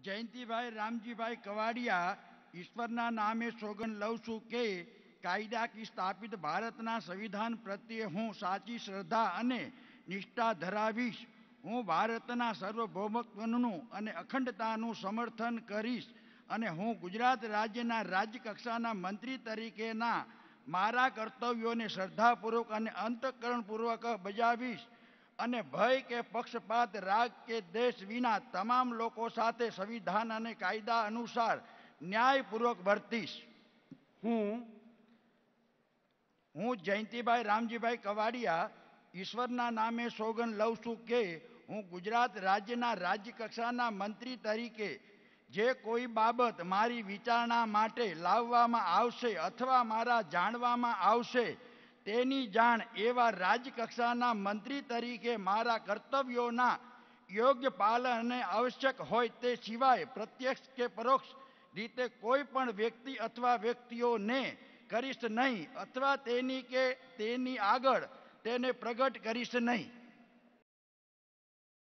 જયંતિભાઈ રામજીભાઈ કવાડિયા ઈશ્વરના નામે સોગંદ લઉં છું કે કાયદા કી સ્થાપિત ભારતના સંવિધાન પ્રત્યે હું સાચી શ્રદ્ધા અને નિષ્ઠા ધરાવીશ. હું ભારતના સાર્વભૌમત્વનું અને અખંડતાનું સમર્થન કરીશ અને હું ગુજરાત રાજ્યના રાજ્યકક્ષાના મંત્રી તરીકેના મારા કર્તવ્યોને શ્રદ્ધાપૂર્વક અને અંતઃકરણપૂર્વક બજાવીશ અને ભય કે પક્ષપાત, રાગ કે દ્વેષ વિના તમામ લોકો સાથે સંવિધાન અને કાયદા અનુસાર ન્યાયપૂર્વક વર્તીશ. હું હું જયંતિભાઈ રામજીભાઈ કવાડિયા ઈશ્વરના નામે સોગંદ લઉં છું કે હું ગુજરાત રાજ્યના રાજ્યકક્ષાના મંત્રી તરીકે જે કોઈ બાબત મારી વિચારણા માટે લાવવામાં આવશે અથવા મારા જાણવામાં આવશે તેની જાણ એવા રાજ્યકક્ષાના મંત્રી તરીકે મારા કર્તવ્યોના યોગ્ય પાલન આવશ્યક હોય તે સિવાય પ્રત્યક્ષ કે પરોક્ષ રીતે કોઈ પણ વ્યક્તિ અથવા વ્યક્તિઓને કરીશ નહીં અથવા તેની આગળ તેને પ્રગટ કરીશ નહીં.